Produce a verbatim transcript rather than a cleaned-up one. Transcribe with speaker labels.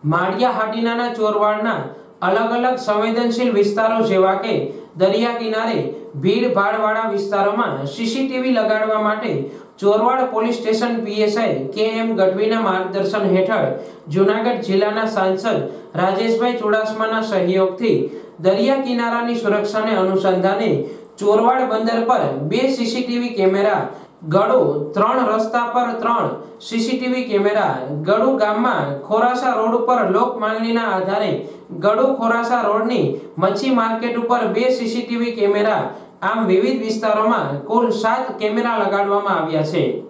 Speaker 1: માળિયા હાટીનાના ચોરવાડના અલગ અલગ સંવેદનશીલ વિસ્તારો જેવા કે દરિયા કિનારે ભીડભાડવાળા વિસ્તારોમાં સીસીટીવી લગાડવા માટે ચોરવાડ પોલીસ સ્ટેશન પીએસઆઈ કે એમ ગઢવીના માર્ગદર્શન હેઠળ જૂનાગઢ જિલ્લાના સાંસદ રાજેશભાઈ ચુડાસમાના સહયોગથી દરિયા કિનારાની સુરક્ષાને અનુસંધાને ચોરવાડ બંદર પર બે સીસીટીવી કેમેરા, ગળુ ત્રણ રસ્તા પર ત્રણ સીસીટીવી કેમેરા, ગળુ ગામમાં ખોરાસા રોડ ઉપર લોક માંગણીના આધારે ગળુ ખોરાસા રોડની મચ્છી માર્કેટ ઉપર બે સીસીટીવી કેમેરા, આમ વિવિધ વિસ્તારોમાં કુલ સાત કેમેરા લગાડવામાં આવ્યા છે।